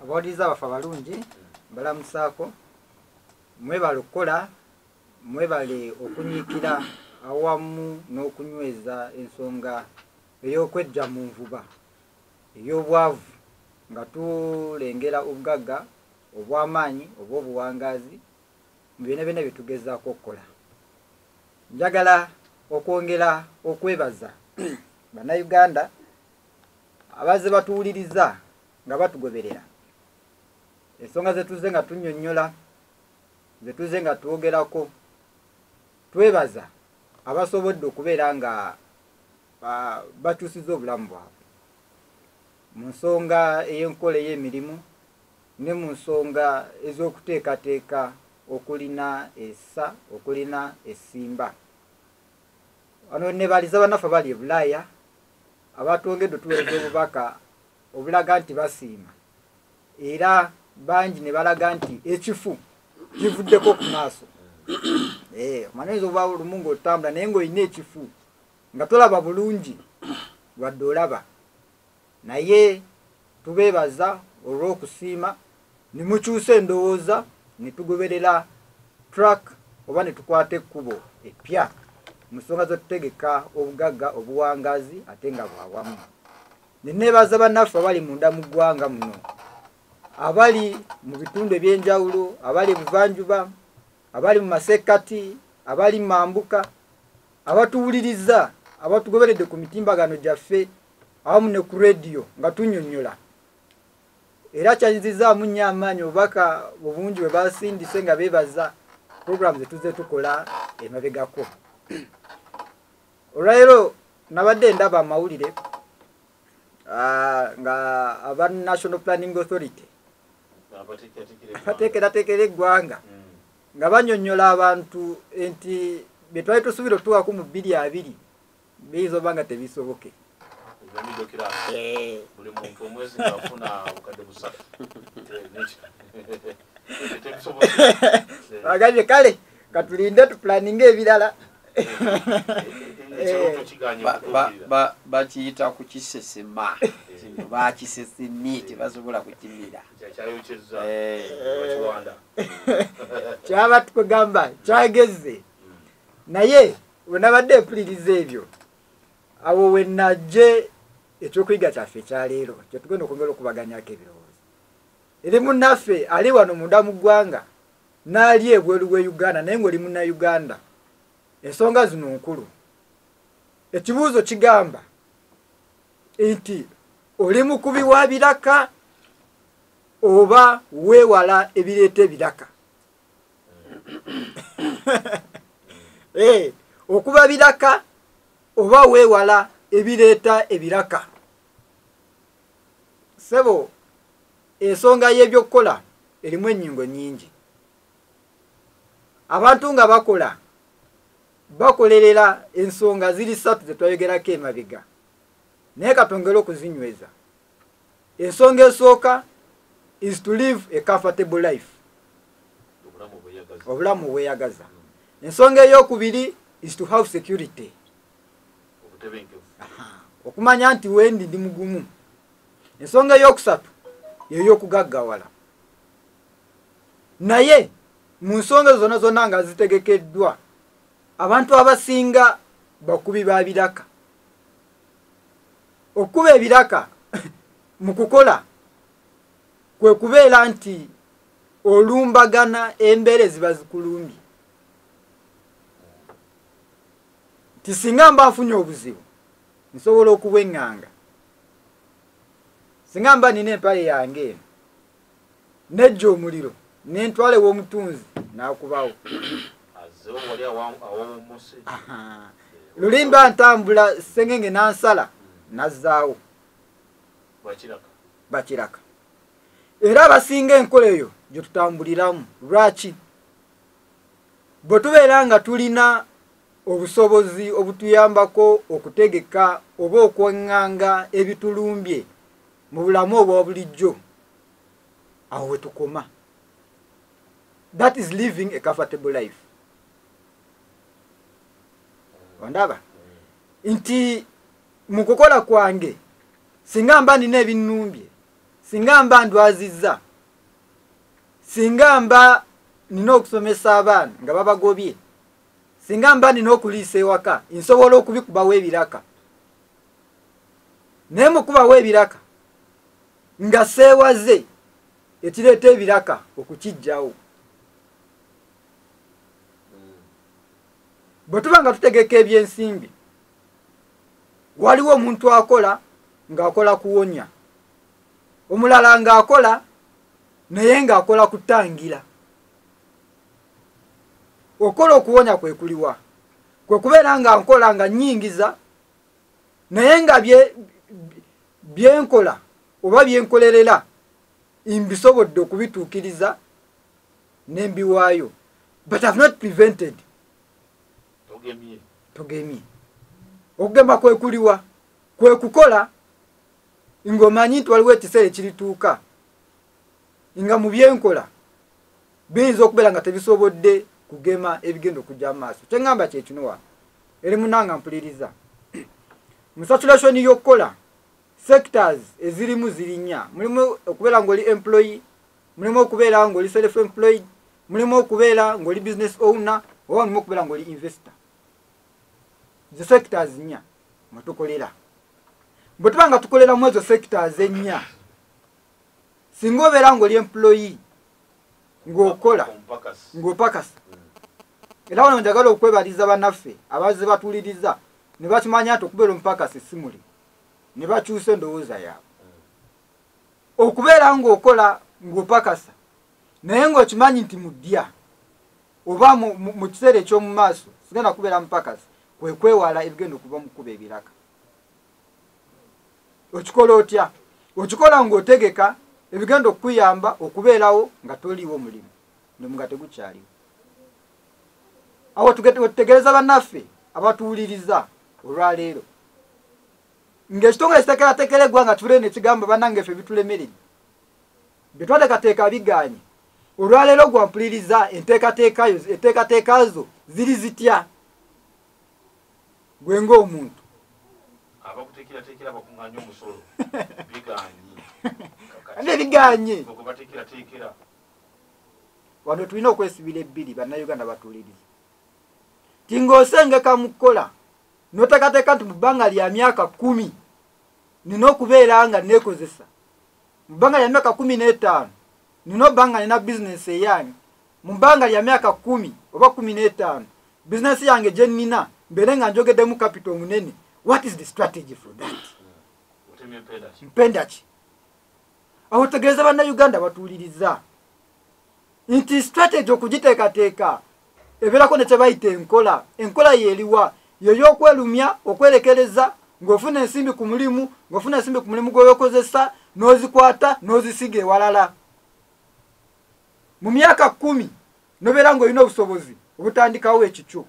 abawuliriza abafe abalungi mbalamusaako mwebale okukola mwebale okunyiikira awamu n'okunyweza ensonga ey'okwejja mu nvuba ey'obwavu nga tulengera obugagga obw'amaanyi oba obuwangaazi mu byonna byonna bye tugezaako okukola. Njagala okwongera okwebaza bannayuganda abazze batuwuliriza nga batugoberera ensonga zetuze nga tunnyonnyola zetuze nga twogerako. Twebaza abasobodde okubeera nga bakyusiza obulamu bwabwe mu nsonga ey'enkola ey'emirimu ne mu nsonga ez'okuteekateeka okulina essa okulina essimba. Wano nebaliza bannaffe bali e Bulaaya abatwongedde otuweereza obubaka obulaga nti basiima era bangi ne balaga nti ekifu kivuddeko ku maaso. Omanyiza oba olumu ng'otambula naye ng'olina ekifu nga tolaba bulungi wadde olaba. Naye tubeebaza olw'okusiima ne mukyusa endowooza ne tugoberera track oba ne tukwata ekkubo eppya mu nsonga z'otutegeka obugagga obuwangaazi ate nga bwawamu. Ne neebaza bannaffe abali munda mu ggwanga muno abali mu bitundu eby'enjawulo abali buvanjuba abali mu masekkati abali mambuka abatuwuliriza abatugoberedde ku mitimbagano gyaffe awamu ne ku rediyo nga tunnyonnyola. Era kyanzizaamu nnyo amaanyi obubaka obungi bwe basindise nga beebaza puroguramu zetuze tukola emabegako. Olwaleero nabadde ndaba amawulire nga aba National Planning Authority bateekerateekera eggwanga nga bannyonnyola abantu nti bye twali tusuubira otutuukako mu 2020 biyinza oba nga tebisoboke. Buli muntu omwezi ng'afuna obukadde busatu. Bagambye kale katulinde tupulaninga ebirala. Bakiyita kukisesema kino bakisesemi tebasobola kukimira kyaba tukugamba kyageze. Naye bwe nabadde mpuliriza ebyo awo we najje ekyokuyiga kyaffe ekyaleero kyetugenda okwongera okubaganyako ebirowoozo. Eri munnaffe ali wano munda mu ggwanga n'ali ebweru bwe Uganda naye ng'oli munnayuganda. Ensonga zino nkulu. Ekibuuzo kigamba nti oli mukubi wa biraka oba weewala ebireeta ebiraka. Okuba biraka oba weewala ebireeta ebiraka. Sebo ensonga y'ebyokukola erimu ennyingo nnyingi. Abantu nga bakolerera ensonga ziri 3 zetwayogerako emabega naye katongera okuzinyweza. Ensonga esooka is to live a comfortable life, obulamu bweyagaza. Ensonga ey'okubiri is to have security, okumanya nti wendi ndi mugumu. Ensonga ey'okusatu y'ey'okugaggawala. Naye mu nsonga zonna zonna nga zitegekeddwa abantu abasinga bakubi ba biraka. Okuba ebiraka mu kukola kwe kubeera nti olumbagana embeera eziba zikulumbye. Nti singa mba nfunye obuzibu nsobola okubwenganga. Singa mba nina empale yange eno nejja omuliro nentwale w'omutunzi n'akubawo. Lulimba ntambula sengenge nansala nazzaawo bakiraka. Era abasinga enkola eyo gye tutambuliramu. Lwaki? Bwe tubeera nga tulina obusobozi obutuyambako okutegeka oba okweŋŋanga ebitulumbye mu bulamu obwa bulijjo, awo we tukoma. That is living a comfortable life. Ondaba nti mu kukola kwange singa mba nina ebinnumbye singa mba ndwazizza, singa mba nina okusomesa abaana nga babagobye, singa mba nina okuliisa ewaka, nsobola okubikubawo ebiraka. Naye mu kubawo ebiraka nga seewaze, ekireeta ebiraka okukijjawo. Bwe tuba nga tutegeka ebyensimbi, waliwo omuntu akola ng'akola kuwonya, omulala ng'akola naye ng'akola kutangira. Okola okuwonya kwe kuliwa, kwe kubeera nga nkola nga nnyingiza, naye nga byenkola oba byenkolerera mbisobodde okubituukiriza n'embiwaayo. But I've not prevented. Togemye. Okugema kwe kuliwa, kwe kukola ng'omanyi nti waliwo ekiseera ekirituuka nga mu byenkola biyinza okubeera nga tebisobodde kugema ebigenda okujja mu maaso. Kyeŋŋamba kye kino wano, eri munanga mpuliriza. Mu saturation y'okukola, sectors ezirimu ziri nnya. Mulimu okubeera ng'oli employee, mulimu okubeera ng'oli self-employed, mulimu okubeera ng'oli business owner, oba mulimu okubeera ng'oli investor. Ze sectors nnya mwe tukolera. Bwe tuba nga tukolera mu ezo sectors ennya, singa obeera ng'oli employee ng'okola ng'opakasa, era wano njagala okwebaliza bannaffe abazze batuuliriza ne bakimanya nti okubeera omupakasi si muli, ne bakyusa endowooza yaabwe. Okubeera ng'okola ng'opakasa naye ng'okimanyi nti mu ddya oba mu kiseera eky'omu maaso sigenda kubeera mupakasi, kwe kwewala ebigenda okuva mu kuba ebiraka. Okikola otya? Okikola ng'otegeka ebigenda okuyamba okubeerawo nga toliiwo mulimu nga tegukyaliwo. Awo tutegeeza bannaffe abatuwuliriza olwaleero ng'ekitongole ekiteekerateekera eggwanga tule ne kigamba bannange ffe bitulemeredde, bye twateekateeka bigaanye. Olwaleero gwampuliriza enteekateeka zo ziri zitya gwe ng'omuntu? Abakuteekerateekera bakuŋŋaanya omusolo bigaanye. Ate bigaanye. Bateekerateekera. Wano tulina okwesibira ebbiri bannayuganda batuwuliriza. Ting'osengeka mu kukola n'oteekateeka nti mu bbanga lya myaka 10 nina okubeera nga neekozesa, mu bbanga lya myaka 15 nina obbanga nina bizinesi eyange, mu bbanga lya myaka 10 oba 15 bizinesi yange gye nnina mbeere nga njogeddemu capital munene. What is the strategy for that? Mpenda ki? Awo tegeeza bannayuganda batuwuliriza nti strategy okugiteekateeka ebeerako ne kye bayita enkola. Enkola yeeriwa y'ey'okwerumya, okwerekereza, ng'ofuna ensimbi ku mulimu, ng'ofuna ensimbi ku mulimu gw'okozesa, n'ozikwata n'ozisiga ewalala. Mu myaka 10 n'obeera ng'olina obusobozi obutandikawo ekikyo.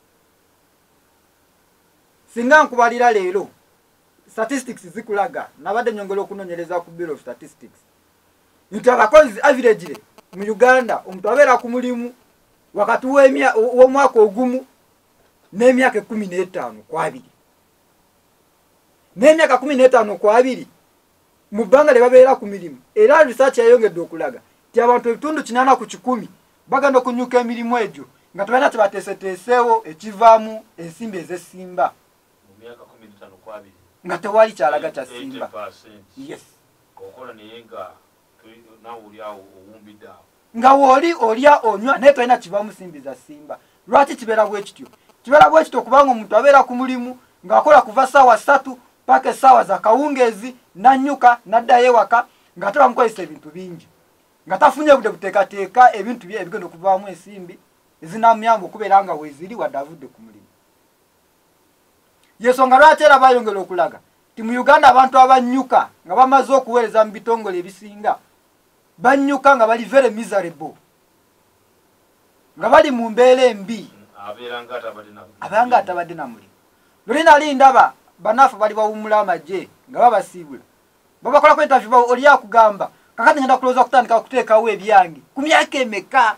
Singa nkubalira leero, statistics zikulaga, nabadde nyongera okunoonyereza ku Bureau of Statistics, nti abakozi average mu Uganda omuntu abeera ku mulimu wakati w'omwaka ogumu n'emyaka 15 ku 2. N'emyaka 15 ku 2 mu bbanga lye babeera ku mirimu. Era research yayongedde okulaga nti abantu ebitundu 80 ku 100 bagenda okunyuka emirimu egyo nga tebalina kye bateeseteeseewo ekivaamu ensimbi ez'essimba. Myaka 15 ku 2 nga tewali kyalaga kya simba. Yes. Okola naye nga nawe oli awo owumbidde awo. Nga woli olya onywa naye tolina kivaamu simbi za simba. Lwaki kibeera bwe kityo? Kibeera bwe kityo kubanga omuntu abeera ku mulimu ng'akola kuva ssaawa 3 paka essaawa za kawungeezi, n'annyuka n'addayo ewaka ng'ate bamukozesa ebintu bingi, nga tafunye budde buteekateeka ebintu bye ebigenda okuvaamu ensimbi ezinamuyamba okubeera nga weeziri wadde avudde ku mulimu. Yensonga lwaki era bayongera okulaga ti mu Uganda abantu abannyuka nga bamaze okuweereza mu bitongole ebisinga bannyuka nga bali very miserable, nga bali mu mbeera embi, abeera nga atabadde na mulimu. Luli nali ndaba bannaffe bali bawummula amagye nga babasiibula, babakolako interview oli akugamba kakati ngenda kulowooza kutandika kuteekawo ebyange ku myaka emeka?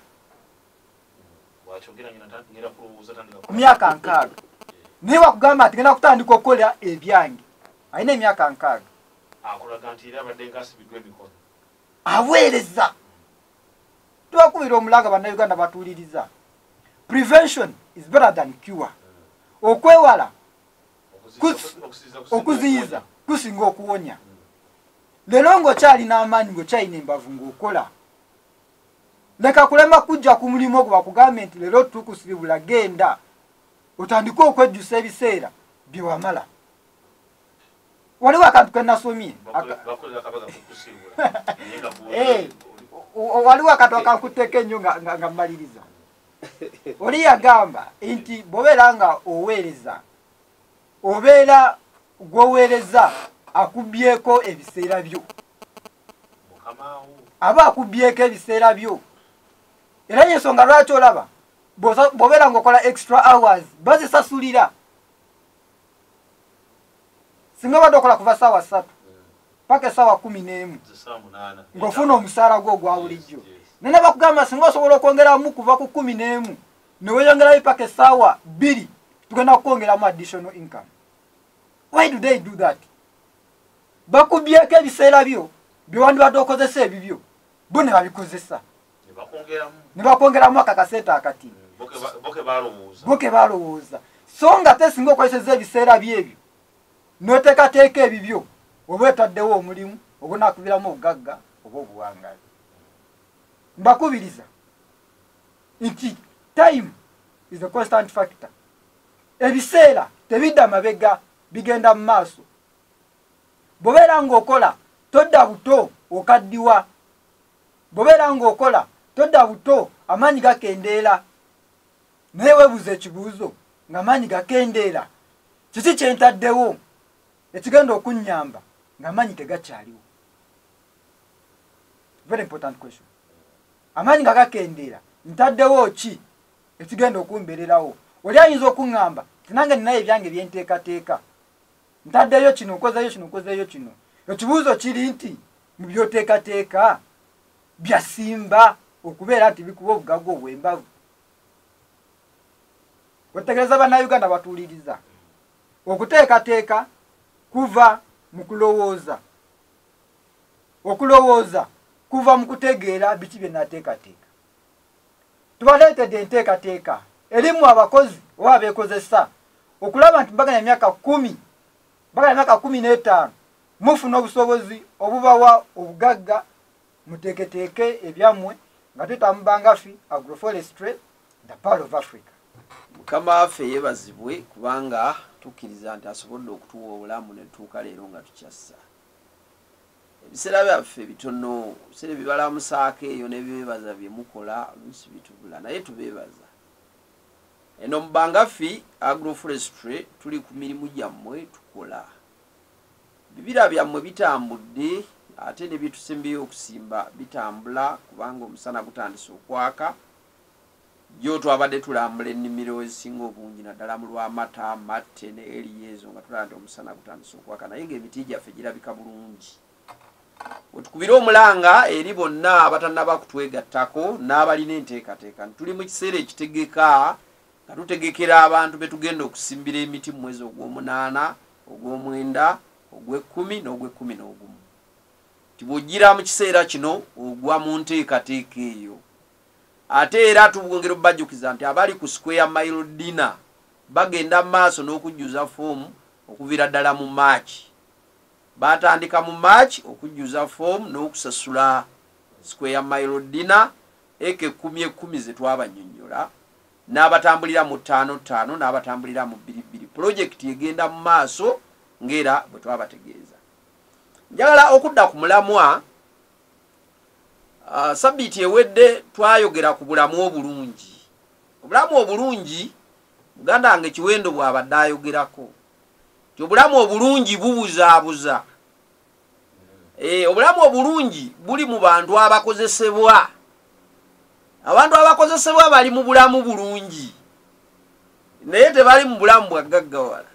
Ku myaka 6. Naye wakugamba nti ngenda kutandika okukola ebyange alina emyaka 6. akulaga nti era abadde ng'asibidwa emikono aweereza tubakubira omulanga bannayuganda batuuliriza prevention is better than cure okwewala okuziyiza kusinga okuwonya leero ng'okyalina amaanyi ng'okyalina embavu ng'okola leka kulema kujja ku mulimu ogwo bakugambe nti leero tukusibibula genda otandike okwejjusa ebiseera bye wamala waliwo akantu ke nasomye waliwo akantu akankuteeka ennyo nga mmaliriza oli yagamba nti bw'obeera nga oweereza obeera gw'oweereza akubyeko ebiseera byo aba akubyeko ebiseera byo era y'ensonga lwaki olaba bw'obeera ng'okola extra hours bazisasulira singa obadde okola kuva ssaawa 3 paka essaawa 11 ng'ofuna omusaala gwo ogwa bulijjo nene bakugamba singa osobola okwongeramu kuva ku 11 ne weeyongerayo paka essaawa 2 tugenda kukwongeramu additional income. Why do they do that? Bakubyeko ebiseera byo byewandibadde okozesa ebibyo bo ne babikozesa ne bakwongeramu akakaseeta akati boke balowooza so nga te singa okozeseza ebiseera byebyo n'oteekateeka ebibyo oba etaddewo omulimu ogunaakubiramu obugagga oba obuwangazi. Mbakubiriza nti time is a constant factor. Ebiseera tebidda mabega bigenda mu maaso. Bw'obeera ng'okola todda buto okaddiwa. Bw'obeera ng'okola todda buto amaanyi gakendeera. Naye weebuuza ekibuuzo ng'amaanyi gakendeera. Kiki kye ntaddewo ekigenda okunnyamba ng'amaanyi tegakyaliwo? Very important question. Amaanyi nga gakendeera ntaddewo ki ekigenda okumbeererawo? Oli ayinza okuŋŋamba tinange ninayo ebyange byenteekateeka ntaddeyo kino nkozeyo kino nkozeyo kino. Ekibuuzo kiri nti mu byoteekateeka byasimba okubeera nti bikuba obugagga obw'embavu. Wetegereza bannayuganda batuuliriza okuteekateeka kuva mu kulowooza. Okulowooza kuva mu kutegeera biki bye naateekateeka. Tubaleetedde enteekateeka erimu abakozi oba abeekozesa okulaba nti mbaganya emyaka 10 mbaganya emyaka 15 mufuna obusobozi obubawa obugagga muteeketeeke ebyammwe nga tutambanga fi agroforestry the Pearl of Africa. Mukama waffe yeebazibwe kubanga tukkiriza nti asobodde okutuwa obulamu ne tutuuka leero nga tukyassa. Ebiseera byaffe bitono, ebiseera bibalamusaako eyo n'ebyebaza bye mukola oluusi bitubula naye tubeebaza. Eno mu Bangafi agroforestry tuli ku mirimu gyammwe tukola. Bibira byammwe bitambudde ate ne bitusembeyo okusimba bitambula kubanga omusana gutandise okwaka. Yo twabadde tulambula ennimiro ezisinga obungi naddala mu Lwamata, Matte ne Eriezo nga tulaba nti omusana gutandise okwaka naye ng'emiti gyaffe girabika bulungi. Wetukubira omulanga eri bonna abatannaba kutwegattako n'abalina enteekateeka tuli mu kiseera ekitegeka nga tutegekera abantu be tugenda okusimbira emiti mu mwezi ogw'omunaana, ogw'omwenda, ogw'ekkumi n'ogw'ekkumi-n'ogumu. Tibw'ojjira mu kiseera kino ogwa mu nteekateeka eyo. Ate era tubwongera obbajjukiza nti abali ku Square Mile Dinner bagenda maaso n'okujjuza foomu okuviira ddala mu March. Batandika mu March okujjuza foomu n'okusasula Square Mile Dinner eke 10 ze twabannyonnyola n'abatambulira mu 5 n'abatambulira mu 2. Project egenda mu maaso ngera bwe twabategeeza. Njagala okudda ku mulamwa sabbiiti ewedde twayogera ku bulamu obulungi. Obulamu obulungi muganda wange Kiwendo bw'abadde ayogerako. Obulamu obulungi bubuzaabuza. Obulamu obulungi buli mu bantu abakozesebwa. Abantu abakozesebwa bali mu bulamu bulungi naye tebali mu bulamu bwa gaggawala.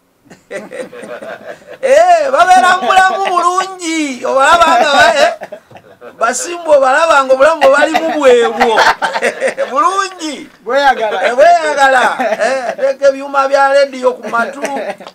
Babeera mu bulamu bulungi obalabanga basimba obalabanga obulamu bwe bali mu bwebwo bulungi bweyagala. Teeka ebyuma bya lediyo ku matu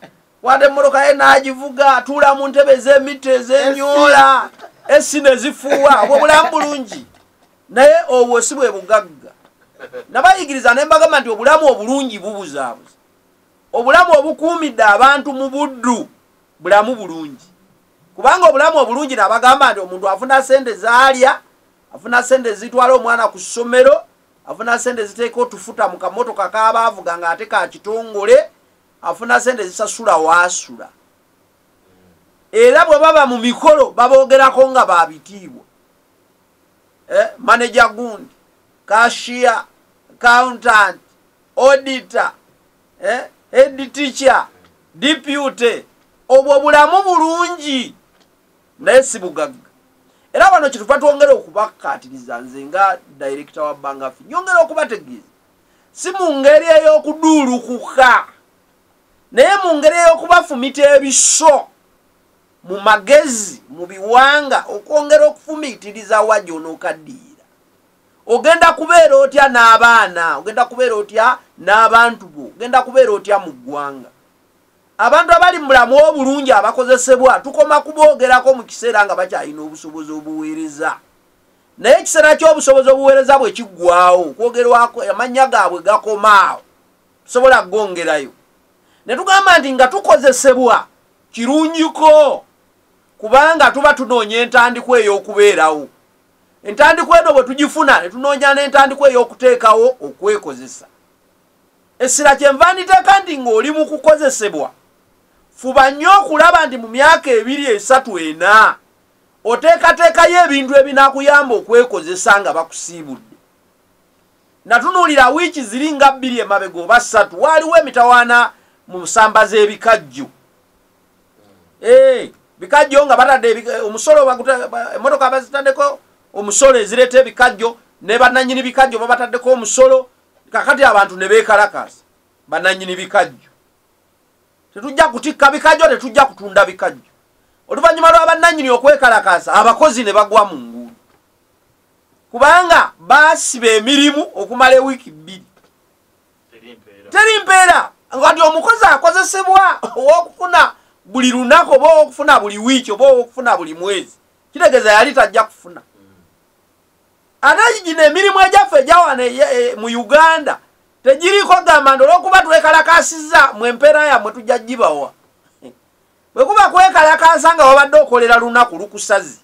kwate mmoloka ye n'agivuga atuula mu ntebe ez'emitte ez'enyola essina ezifuuwa obwo bulamu bulungi naye obwo si bwe bugagga nabayigiriza ne mbagamba nti obulamu obulungi bubuzaabuza obulamu obukuumidde abantu mu buddu bulamu bulungi kubanga obulamu obulungi nabagamba nti omuntu afuna sente zaalya afuna sente zitwala omwana ku ssomero afuna sente ziteeka otufuta mu kamotoka k'abaavuga ng'ate ka kitongole afuna sente zisasula waasula era bwe baba mu mikolo baboogerako nga babitiibwa manager gundi cashier accountant auditor head teacher deputy obwo bulamu bulungi naye si bugagga era wano kituva twongera okubakkaatiriza nze nga director wa Bangafi nyongera okubategeeza si mu ngeri ey'okuduulukuka naye mu ngeri ey'okubafumita ebiso mu magezi mu biwanga okwongera okufumiitiriza wajjo n'okaddiira ogenda kubeera otya n'abaana ogenda kubeera otya n'abantu bo ogenda kubeera otya mu ggwanga abantu abali mu bulamu obulungi abakozesebwa tukoma kuboogerako mu kiseera nga bakyalina obusobozi obuweereza naye ekiseera ky'obusobozi obuweereza bwe kiggwawo okwogerwako amannya gaabwe gakomaawo tusobola kgongerayo ne tugamba nti nga tukozesebwa kirungiko kubanga tuba tunoonya entandikwa ey'okubeerawo entandikwa eno bwe tugifuna ne tunoonya n'entandikwa ey'okuteekawo okwekozesa essira kyenva nditeeka nti ng'oli mu kukozesebwa fuba nnyo okulaba nti mu myaka 2-3-4 oteekateekayo ebintu ebinaakuyamba okwekozesa nga bakusiibudde natunuulira wiiki ziri nga 2 emabega oba 3 waaliwo emitawaana mu nsamba z'ebikajjo bikajjo nga batadde omusolo emmotoka bazitaddeko omusolo ezireeta ebikajjo ne bannannyini bikajjo babataddeko omusolo kakati abantu ne beekalakaasa bannannyini bikajjo tetujja kutikka bikajjo tetujja kutunda bikajjo oluvannyuma lwa bannannyini okwekalakaasa abakozi ne bagwa mu nguudo kubanga baasiba emirimu okumala ewiiki 2 teri mpeera ngati omukozi akozesebwa ow'okufuna buli lunaku oba ow'okufuna buli wiiki oba ow'okufuna buli mwezi kitegeeza yali tajja kufuna ate gino emirimu egyaffe egyawana mu Uganda tegiriko gamba nti olw'okuba twekalakaasizza mu empeera yammwe tujja gibawa bwe kuba kwekalakaasa nga wabadde okolera lunaku lukusazi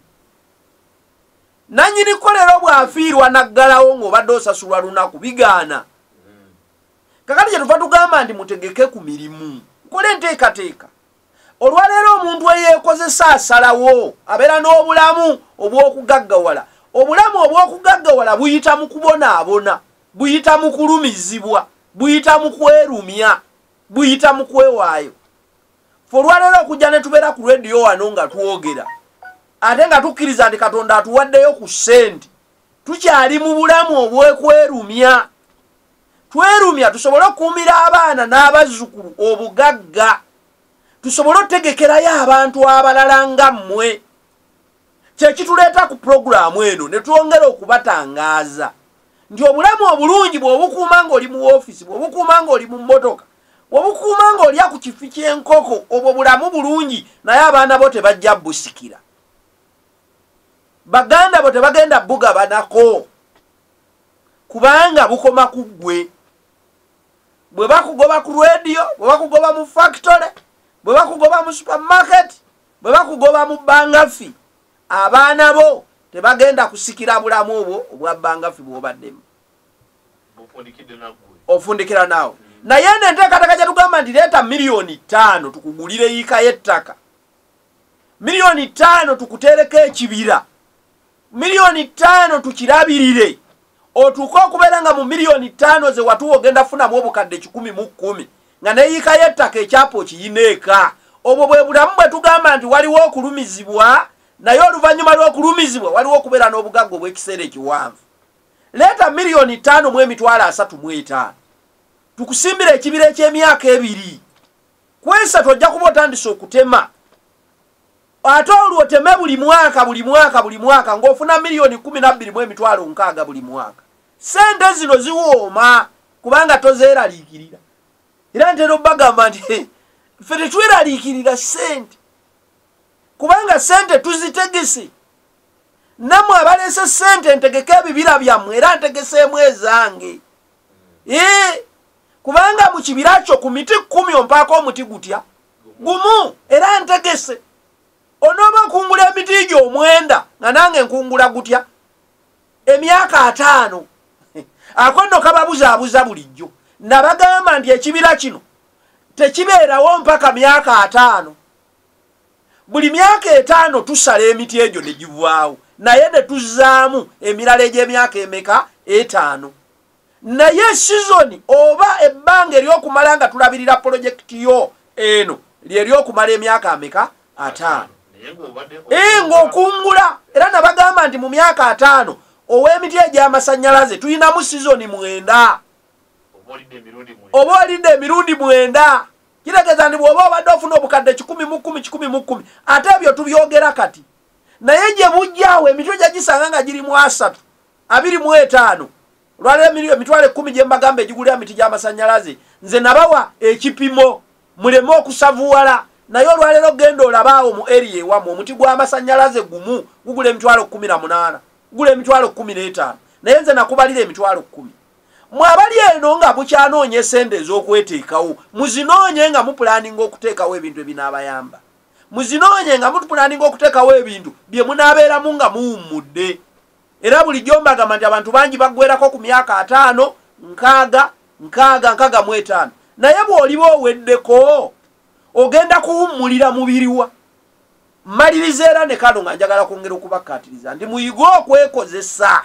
nannyini kkolero bw'afiirwa naggalawo ng'obadde osasulwa lunaku bigaana kakati kye tuva tugamba nti mutegeke ku mirimu nkole enteekateeka olwaleero omuntu eyeekozesa asalawo abeera n'obulamu obw'okugaggawala obulamu obw'okugaggawala buyita mu kubonaabona buyita mu kulumizibwa buyita mu kwerumya buyita mu kwewaayo fe olwaleero okujja ne tubeera ku rediyo wano nga twogera ate nga tukkiriza nti Katonda atuwaddeyo ku ssente tukyali mu bulamu obw'ekwerumya twerumya tusobole okukuumira abaana n'abazzukulu obugagga tusobole otegekerayo abantu abalala nga mmwe kyekituleeta ku puroguraamu eno ne twongera okubatangaaza nti obulamu obulungi bw'obukuuma ng'oli mu woofiisi bw'obukuuma ng'oli mu mmotoka bw'obukuuma ng'olya ku kifi ky'enkoko obwo bulamu bulungi naye abaana bo tebajja busikira baganda bo tebagenda bugabanako kubanga bukoma ku ggwe bwe bakugoba ku rediyo bwe bakugoba mu factory bwe bakugoba mu supermarket bwe bakugoba mu Bangafi abaana bo tebagenda kusikira bulamu obwo obwa Bangafi bw'obaddemu ofundikira naawe naye nenteekateeka gye tugamba nti leeta $5,000,000 tukugulire yiika y'ettaka $5,000,000 tukuteereko ekibira $5,000,000 tukirabirire otuuka okubeera nga mu $5,000,000 ze watuwa ogenda funamu obukadde 110 nga ne yiika y'ettaka ekyapa okiyineeka obwo bwe bulamu bwe tugamba nti waliwo okulumizibwa naye oluvannyuma lw'okulumizibwa waliwo okubeera n'obugagga obw'ekiseera ekiwanvu leeta $5,000,000 mu emitwalo 35 tukusimbira ekibira eky'emyaka 2 kwesa tojja kuba otandise okutema ate olwo oteme buli mwaka ng'ofuna $12,000,000 mu emitwalo 60 buli mwaka sente zino ziwooma kubanga tozeeraliikirira era ntera obbagamba nti ffe tetweraliikirira ssente kubanga ssente tuzitegese nammwe abaleese ssente ntegeke ebibira byammwe era ntegeseemu ezange kubanga mu kibira kyo ku miti 10 ompaako omuti gutya gumu era ntegese onooba nkungula emiti gyo 9 nga nange nkungula gutya emyaka 5 ako nno kababuzaabuza bulijjo nabagamba nti ekibira kino tekibeerawo mpaka myaka 5 buli myaka 5 tusala emiti egyo ne givaawo naye ne tuzzaamu emirala egy'emyaka emeka 5 naye sizoni oba ebbanga ery'okumala nga tulabirira pulojekiti yo eno lyeryokumala emyaka ameka 5 ng'okungula era nabagamba nti mu myaka 5 ow'emiti egy'amasannyalaze tulinamu sizoni 9 oba olidde emirundi 9 kitegeeza nti bw'oba obadde ofuna obukadde 10 ate ebyo tubyogera kati naye gye mujjaawo emitwe gye gisanga nga giri mu 3 25 olwaleero emitwalo 10 gye mbagamba egigulira emiti gy'amasannyalaze nze nabawa ekipimo muleme okusavuwala naye olwaleero genda olabaawo mu area ewamu omuti gw'amasannyalaze gumu gugula emitwalo 18 gugula emitwalo 15 naye nze nakubalira emitwalo 10 mwabali eno nga mukyanoonya esente ez'okweteekawo muzinoonye nga mupulaninga okuteekawo ebintu ebinaabayamba muzinoonye nga mupulaninga okuteekawo ebintu bye munaabeeramu nga muwummudde era bulijjo mbagamba nti abantu bangi baggwerako ku myaka 5 65 naye bw'oliba oweddeko ogenda kuwummulira mubiriwa mmaliriza era ne kano nga njagala kwongera okubakkaatiriza nti muyige okwekozesa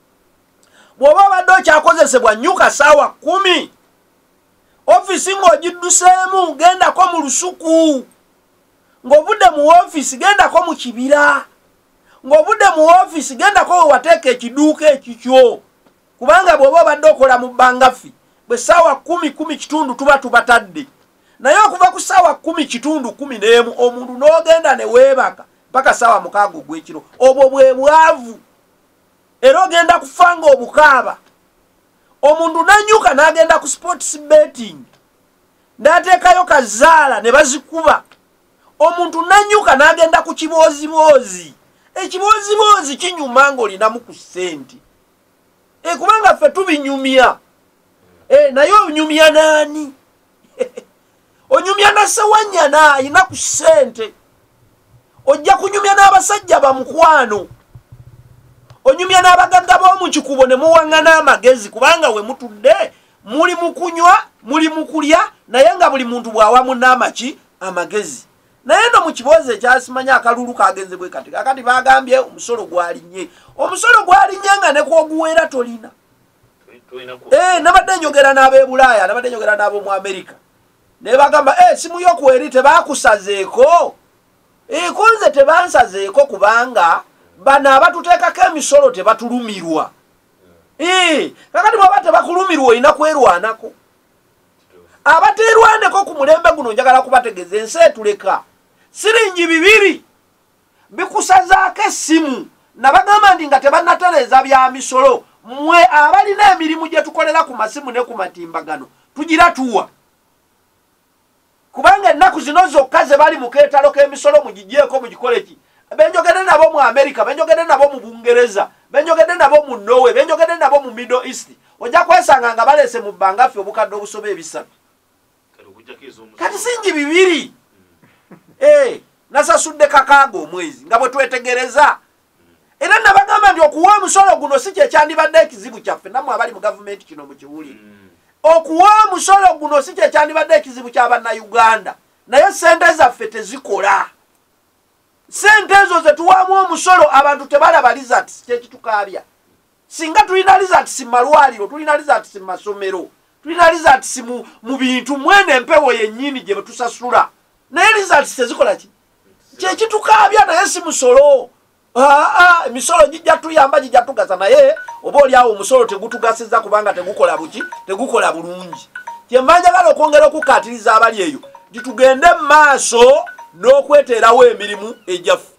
bw'oba obadde okyakozesebwa nnyuka ssaawa 10 ofisi ng'ogidduseemu gendako mu lusuku ng'ovudde mu ofisi gendako mu kibira ng'ovudde mu ofisi gendako we wateeka ekiduuka ekikyo kubanga bw'oba obadde okola mu bbangaffi bwe ssaawa 10 kitundu tuba tubatadde naye okuva ku ssaawa 10 kitundu 11 omuntu n'ogenda ne weebaka mpaka ssaawa 6 ogw'ekiro obwo bwe bwavu era ogenda kufa ng'obukaaba omuntu nanyuka n'agenda ku sports betting n'ateekayo kazaala ne bazikuba omuntu nanyuka n'agenda ku kibooziboozi ekibooziboozi kinyuma ng'olinamu ku ssente kubanga ffe tubinyumya naye onyumya naani onyumya na Ssewanyana ayina ku ssente ojja kunyumya n'abasajja bamukwano onyumya n'abagagga b'omu kikubo ne muwaŋŋana amagezi kubanga we mutudde muli mu kunywa muli mu kulya naye nga buli muntu bw'awamu n'amaki amagezi naye no mu kiboozi ekyasimanya akalulu kagenze bwe kati kakati bagambye omusolo gwalinnye nga ne kwoguweera tolina nabadde njogera n'ab'ebulaaya nabadde njogera n'ab'omu Amerika ne bagamba simu y'okuweri tebaakusazeeko kunze tebansazeeko kubanga bano abatuteekako emisolo tebatulumirwa kakati bwaba tebakulumirwa olina kwerwanako abateerwaneko ku mulembe guno njagala kubategeeza ensi etuleka siringi 2 bikusazaako essimu nabagamba nti nga tebannatereeza bya misolo mmwe abalina emirimu gye tukolera ku masimu ne ku matimbagano tugira tuwa kubanga ennaku zino zokka ze bali mu keetalo k'emisolo mugigyeko mugikole ki benjogedde nabo mu Amerika benjogedde nabo mu Bungereza benjogedde nabo mu Norway benjogedde nabo mu Middle East ojja kwesanga nga balese mu bbangaffe obukadde obusobe ebisatu kati singi 2 nasasudde kakaaga omwezi nga bwe twetegereza era nabagamba nti okuwa omusolo guno si kyekyandibadde ekizibu kyaffe nammwe abali mu gavumenti kino mukiwulire okuwa omusolo guno si kyekyandibadde ekizibu ky'abannayuganda naye sente zaffe tezikola sente ezo ze tuwaamu omusolo abantu tebalaba results kyekitukaabya singa tulina results mu malwaliro tulina results mu masomero tulina results mu bintu mwene empewo yennyini gye betusasula naye results tezikola ki kyekitukaabya naye si musolo emisolo gijja tuyamba gijja tugaza naye oba oliawo omusolo tegutugasiza kubanga tegukola buki tegukola bulungi kyemba njagala okwongera okukaatiriza abali eyo titugende mu maaso n'okweteerawo emirimu egyaffe